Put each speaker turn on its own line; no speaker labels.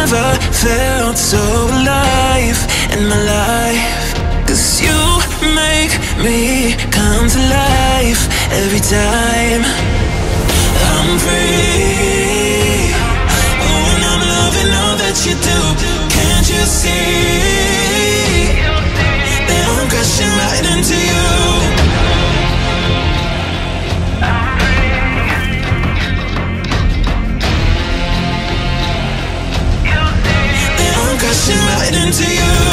never felt so alive in my life. 'Cause you make me come to life every time. I'm free. Oh, and I'm loving all that you do. Can't you see that I'm crashing right into you? That I'm crashing right into you.